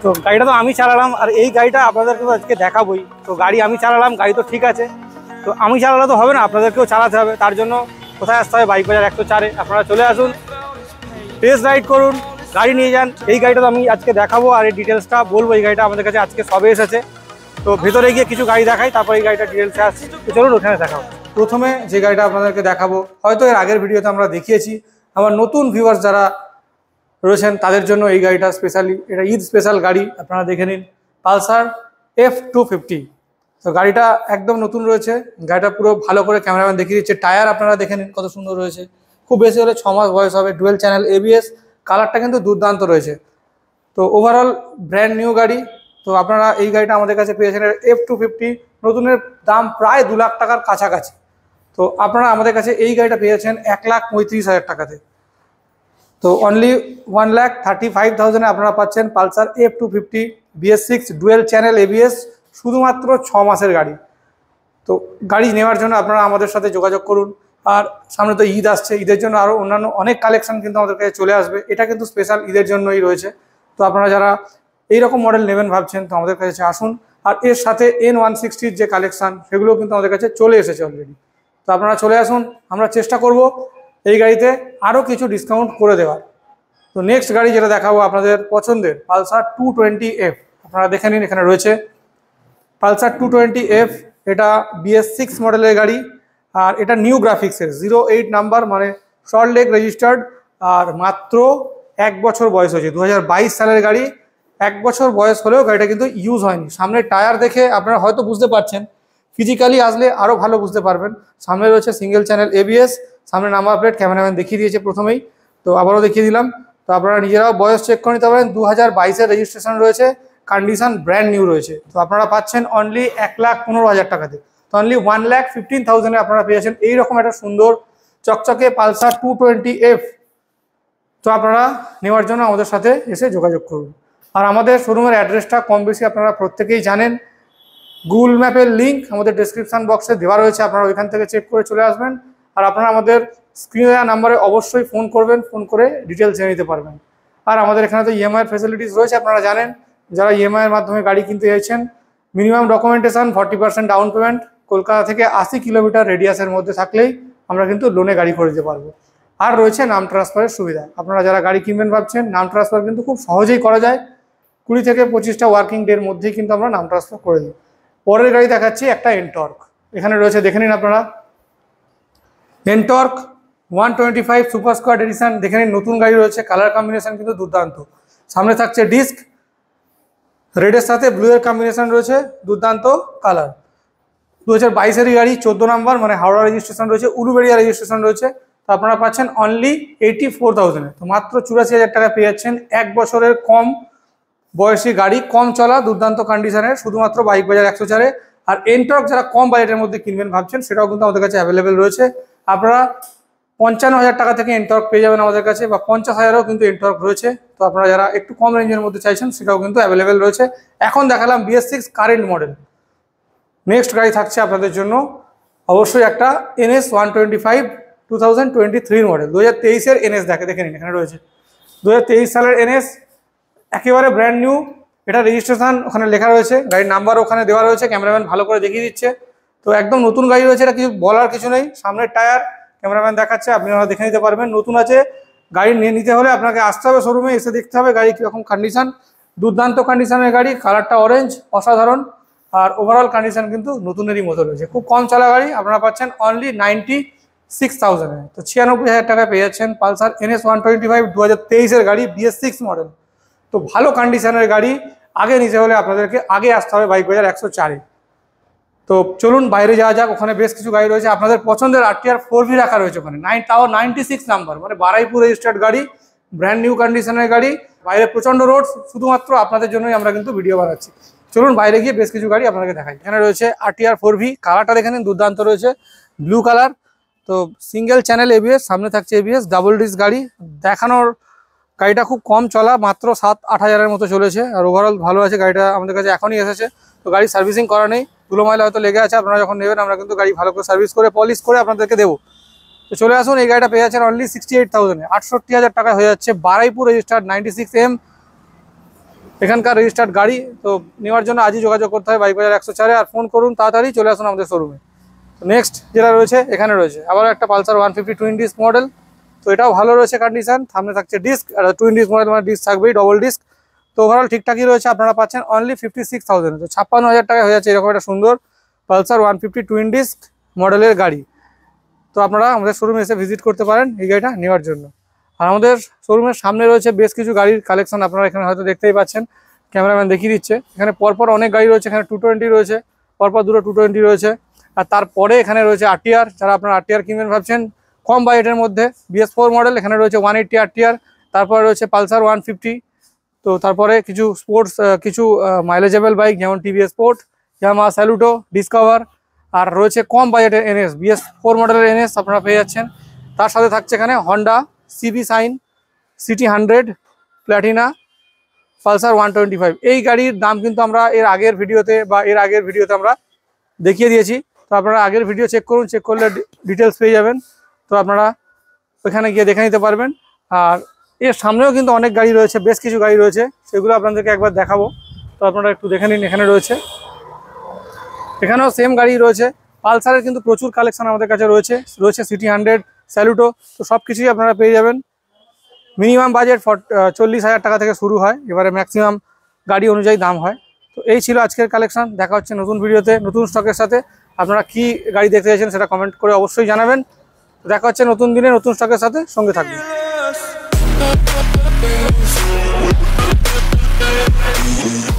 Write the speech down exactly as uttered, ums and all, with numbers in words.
তো গাড়িটা তো আমি চালালাম, আর এই গাড়িটা আপনাদেরকে আজকে দেখাবোই। তো গাড়ি আমি চালালাম, গাড়ি তো ঠিক আছে, তো আমি চালালে তো হবে না, আপনাদেরকেও চালাতে হবে। তার জন্য কোথায় আসতে হবে? বাইক বাজার একশো চারে আপনারা চলে আসুন, টেস্ট রাইড করুন, গাড়ি নিয়ে যান। এই গাড়িটা তো আমি আজকে দেখাবো আর এই ডিটেলসটা বলবো। এই গাড়িটা আমাদের কাছে আজকে সবে এসেছে, তো ভেতরে গিয়ে কিছু গাড়ি দেখাই, তারপর এই গাড়িটা ডিটেলসে আসছি। তো চলুন ওখানে দেখাবো। প্রথমে যে গাড়িটা আপনাদেরকে দেখাবো, হয়তো এর আগের ভিডিওতে আমরা দেখিয়েছি, আমার নতুন ভিউয়ার্স যারা রয়েছেন তাদের জন্য এই গাড়িটা স্পেশালি, এটা ঈদ স্পেশাল গাড়ি, আপনারা দেখে নিন, পালসার এফ টু ফিফটি। তো গাড়িটা একদম নতুন রয়েছে, গাড়িটা পুরো ভালো করে ক্যামেরাম্যান দেখিয়ে দিচ্ছে। টায়ার আপনারা দেখে নিন কত সুন্দর রয়েছে, খুব বেশি হলে ছ মাস বয়স হবে। ডুয়েল চ্যানেল এবিএস, কালারটা কিন্তু দুর্দান্ত রয়েছে। তো ওভারঅল ব্র্যান্ড নিউ গাড়ি। তো আপনারা এই গাড়িটা আমাদের কাছে পেয়েছেন এফ টু ফিফটি, নতুনের দাম প্রায় দু লাখ টাকার কাছাকাছি। তো আপনারা আমাদের কাছে এই গাড়িটা পেয়েছেন এক লাখ পঁয়ত্রিশ হাজার টাকাতে। তো only one lakh thirty five থাউজেন্ডে আপনারা পাচ্ছেন Pulsar F two fifty BS six dual channel ABS, শুধুমাত্র ছ মাসের গাড়ি। তো গাড়ি নেওয়ার জন্য আপনারা আমাদের সাথে যোগাযোগ করুন। আর সামনে তো ঈদ আসছে, ঈদের জন্য আরও অন্যান্য অনেক কালেকশন কিন্তু আমাদের কাছে চলে আসবে। এটা কিন্তু স্পেশাল ঈদের জন্যই রয়েছে। তো আপনারা যারা এইরকম মডেল নেবেন ভাবছেন, তো আমাদের কাছে আসুন। আর এর সাথে এন ওয়ান সিক্সটির যে কালেকশান, সেগুলোও কিন্তু আমাদের কাছে চলে এসেছে অলরেডি। তো আপনারা চলে আসুন, আমরা চেষ্টা করব এই গাড়িতে আরও কিছু ডিসকাউন্ট করে দেওয়ার। তো নেক্সট গাড়ি যেটা দেখাবো আপনাদের পছন্দের, পালসার টু টোয়েন্টি এফ। আপনারা দেখে নিন, এখানে রয়েছে পালসার টু টোয়েন্টি এফ। এটা বিএস সিক্স মডেলের গাড়ি, আর এটা নিউ গ্রাফিক্সের জিরো এইট নাম্বার, মানে শর্ট লেগ রেজিস্টার্ড, আর মাত্র এক বছর বয়স হয়েছে। দু হাজার বাইশ সালের গাড়ি, এক বছর বয়স হলেও গাড়িটা কিন্তু ইউজ হয়নি। সামনের টায়ার দেখে আপনারা হয়তো বুঝতে পারছেন, ফিজিক্যালি আসলে আরও ভালো বুঝতে পারবেন। সামনে রয়েছে সিঙ্গেল চ্যানেল এবিএস, সামনে নাম্বার প্লেট ক্যামেরাম্যান দেখিয়ে দিয়েছে প্রথমেই, তো আবারও দেখিয়ে দিলাম। তো আপনারা নিজেরাও বয়স চেক করে নিতে পারেন। দু হাজার বাইশের রেজিস্ট্রেশন রয়েছে, কন্ডিশন ব্র্যান্ড নিউ রয়েছে। তো আপনারা পাচ্ছেন অনলি এক লাখ পনেরো হাজার টাকাতে। তো অনলি ওয়ান লাখ ফিফটিন থাউজেন্ডে আপনারা পেয়েছেন এইরকম একটা সুন্দর চকচকে পালসার টু টোয়েন্টি এফ। তো আপনারা নেওয়ার জন্য আমাদের সাথে এসে যোগাযোগ করুন। আর আমাদের শোরুমের অ্যাড্রেসটা কম বেশি আপনারা প্রত্যেকেই জানেন। গুগল ম্যাপের লিঙ্ক আমাদের ডেসক্রিপশন বক্সে দেওয়া রয়েছে, আপনারা ওইখান থেকে চেক করে চলে আসবেন। আর আপনারা আমাদের স্ক্রিনে দেওয়া নাম্বারে অবশ্যই ফোন করবেন, ফোন করে ডিটেলস জেনে নিতে পারবেন। আর আমাদের এখানে তো ইএমআইয়ের ফেসিলিটিস রয়েছে, আপনারা জানেন। যারা ইএমআইয়ের মাধ্যমে গাড়ি কিনতে চাইছেন, minimum documentation, forty percent down payment, Kolkata থেকে আশি কিলোমিটার রেডিয়াসের মধ্যে থাকলেই আমরা কিন্তু লোনে গাড়ি করে দিতে পারবো। আর রয়েছে নাম ট্রান্সফারের সুবিধা। আপনারা যারা গাড়ি কিনবেন ভাবছেন, নাম ট্রান্সফার কিন্তু খুব সহজেই করা যায়। কুড়ি থেকে পঁচিশটা ওয়ার্কিং ডের মধ্যেই কিন্তু আমরা নাম ট্রান্সফার করে দিই। পরের গাড়ি দেখাচ্ছি একটা এনটর্ক। এখানে রয়েছে, দেখে নিন আপনারা, NTorq one twenty five super squad edition. দেখে নিন, নতুন গাড়ি রয়েছে, কালার কম্বিনেশন কিন্তু দুর্দান্ত। সামনে থাকছে ডিস্ক, রেডের সাথে ব্লু এর কম্বিনেশন রয়েছে, দুর্দান্ত কালার। দু হাজার বাইশেরই গাড়ি, চোদ্দো নাম্বার, মানে হাওড়া রেজিস্ট্রেশন রয়েছে, উলুবেড়িয়া রেজিস্ট্রেশন রয়েছে। তো আপনারা পাচ্ছেন অনলি এইটি ফোর থাউজেন্ডে। তো মাত্র চুরাশি হাজার টাকা পেয়ে যাচ্ছেন এক বছরের কম বয়সী গাড়ি, কম চলা, দুর্দান্ত কন্ডিশনের, শুধুমাত্র বাইক বাজার একশো চারে। আর এনটর্ক যারা কম বাজেটের মধ্যে কিনবেন ভাবছেন, সেটাও কিন্তু আমাদের কাছে অ্যাভেলেবেল রয়েছে। আপনারা পঞ্চান্ন হাজার টাকা থেকে এনটর্ক পেয়ে যাবেন আমাদের কাছে, বা পঞ্চাশ হাজারও কিন্তু এনটর্ক রয়েছে। তো আপনারা যারা একটু কম রেঞ্জের মধ্যে চাইছেন, সেটাও কিন্তু অ্যাভেলেবেল রয়েছে। এখন দেখালাম BS six current model. Next গাড়ি থাকছে আপনাদের জন্য অবশ্যই একটা NS one twenty five two thousand twenty থ্রির মডেল, দু হাজার তেইশের এনএস। দেখে দেখে নিন, এখানে রয়েছে দু হাজার তেইশ সালের এনএস, একেবারে ব্র্যান্ড নিউ। এটা রেজিস্ট্রেশন ওখানে লেখা রয়েছে, গাড়ির নাম্বার ওখানে দেওয়া রয়েছে, ক্যামেরাম্যান ভালো করে দেখিয়ে দিচ্ছে। তো একদম নতুন গাড়ি রয়েছে, এটা কিছু বলার কিছু নেই। সামনের টায়ার ক্যামেরাম্যান দেখাচ্ছে, আপনারা দেখে নিতে পারবেন। নতুন আছে, গাড়ি নিয়ে নিতে হলে আপনাকে আসতে হবে শোরুমে, এসে দেখতে হবে গাড়ি কীরকম কন্ডিশন। দুর্দান্ত কন্ডিশনের গাড়ি, কালারটা অরেঞ্জ, অসাধারণ। আর ওভারঅল কন্ডিশন কিন্তু নতুনেরই মতো রয়েছে। খুব কম চলা গাড়ি, আপনারা পাচ্ছেন অনলি নাইনটি সিক্স থাউজেন্ডে। তো ছিয়ানব্বই হাজার টাকায় পেয়ে যাচ্ছেন Pulsar NS one twenty five দু হাজার তেইশের গাড়ি, বিএস সিক্স মডেল। তো ভালো কন্ডিশনের গাড়ি আগে নিতে হলে আপনাদেরকে আগে আসতে হবে বাইক বাজার একশো চারে। তো চলুন বাইরে যাওয়া যাক, ওখানে বেশ কিছু গাড়ি রয়েছে। আপনাদের পছন্দের আরটিআর ফোর ভি রাখা রয়েছে ওখানে, নাইন তাও নাইনটি সিক্স নাম্বার, মানে বারাইপুর রেজিস্টার্ড গাড়ি, ব্র্যান্ড নিউ কন্ডিশনের গাড়ি। বাইরে প্রচণ্ড রোড, শুধুমাত্র আপনাদের জন্যই আমরা কিন্তু ভিডিও বানাচ্ছি। চলুন বাইরে গিয়ে বেশ কিছু গাড়ি আপনাকে দেখাই। এখানে রয়েছে আরটিআর ফোর ভি, কালারটা দেখে নিন, দুর্দান্ত রয়েছে, ব্লু কালার। তো সিঙ্গেল চ্যানেল এবিএস, সামনে থাকছে এবিএস, ডাবল ডিস্ক গাড়ি। দেখানোর গাড়িটা খুব কম চলা, মাত্র সাত আট হাজারের মতো চলেছে। আর ওভারঅল ভালো আছে গাড়িটা, আমাদের কাছে এখনই এসেছে। তো গাড়ি সার্ভিসিং করা নেই, ধুলো ময়লা হয়তো লেগে আছে। আপনারা যখন নেবেন, আমরা কিন্তু গাড়ি ভালো করে সার্ভিস করে পলিশ করে আপনাদেরকে দেবো। তো চলে আসুন, এই গাড়িটা পেয়ে যাচ্ছেন অনলি সিক্সটি এইট থাউজেন্ডে, আটষট্টি হাজার টাকা হয়ে যাচ্ছে। Baruipur registered ninety six M এখানকার রেজিস্টার্ড গাড়ি। তো নেওয়ার জন্য আজই যোগাযোগ করতে হয় বাইক বাজার একশো চারে, আর ফোন করুন তাড়াতাড়ি, চলে আসুন আমাদের শোরুমে। নেক্সট যেটা রয়েছে এখানে রয়েছে আবার একটা Pulsar one fifty twin disc model. তো এটাও ভালো রয়েছে কন্ডিশন, সামনে থাকছে ডিস্ক, আর টুইন ডিস্ক মডেল মানে ডিস্ক থাকবেই, ডবল ডিস্ক। তো ওভারঅল ঠিকঠাকই রয়েছে, আপনারা পাচ্ছেন অনলি ফিফটি সিক্স থাউজেন্ড, তো ছাপ্পান্ন হাজার টাকা হয়ে যাচ্ছে এরকম একটা সুন্দর Pulsar one fifty twin disc মডেলের গাড়ি। তো আপনারা আমাদের শোরুমে এসে ভিজিট করতে পারেন এই গাড়িটা নেওয়ার জন্য। আর আমাদের শোরুমের সামনে রয়েছে বেশ কিছু গাড়ির কালেকশন, আপনারা এখানে হয়তো দেখতেই পাচ্ছেন, ক্যামেরাম্যান দেখিয়ে দিচ্ছে। এখানে পরপর অনেক গাড়ি রয়েছে, এখানে টু টোয়েন্টি রয়েছে, পরপর দুটো টু টোয়েন্টি রয়েছে। আর তারপরে এখানে রয়েছে আরটিআর, যারা আপনারা আরটিআর কিনবেন ভাবছেন কম বাজেটের মধ্যে, বিএস ফোর মডেল, এখানে রয়েছে ওয়ান এইট্টি আরটিআর, তারপরে রয়েছে পালসার ওয়ান ফিফটি। তো তারপরে কিছু স্পোর্টস কিছু মাইলেজেবল বাইক যেমন TVS Sport, Yamaha Saluto, Discover, আর রয়েছে কম বাজেটের এনএস, বিএস ফোর মডেলের এনএস আপনারা পেয়ে যাচ্ছেন। তার সাথে থাকছে এখানে Honda CB Shine, CT hundred, Platina, Pulsar one twenty five. এই গাড়ির দাম কিন্তু আমরা এর আগের ভিডিওতে বা এর আগের ভিডিওতে আমরা দেখিয়ে দিয়েছি। তো আপনারা আগের ভিডিও চেক করুন, চেক করলে ডিটেলস পেয়ে যাবেন। তো আপনারা ওইখানে গিয়ে দেখে নিতে পারবেন। আর এর সামনেও কিন্তু অনেক গাড়ি রয়েছে, বেশ কিছু গাড়ি রয়েছে, সেগুলো আপনাদেরকে একবার দেখাবো। তো আপনারা একটু দেখে নিন, এখানে রয়েছে, এখানেও সেম গাড়ি রয়েছে। পালসারের কিন্তু প্রচুর কালেকশন আমাদের কাছে রয়েছে, রয়েছে সিটি হান্ড্রেড, স্যালুটো, তো সব কিছুই আপনারা পেয়ে যাবেন। মিনিমাম বাজেট চল্লিশ হাজার টাকা থেকে শুরু হয়, এবারে ম্যাক্সিমাম গাড়ি অনুযায়ী দাম হয়। তো এই ছিল আজকের কালেকশন, দেখা হচ্ছে নতুন ভিডিওতে নতুন স্টকের সাথে। আপনারা কি গাড়ি দেখতে চাইছেন সেটা কমেন্ট করে অবশ্যই জানাবেন। দেখা হচ্ছে নতুন দিনে নতুন স্টকের সাথে, সঙ্গে থাকবেন।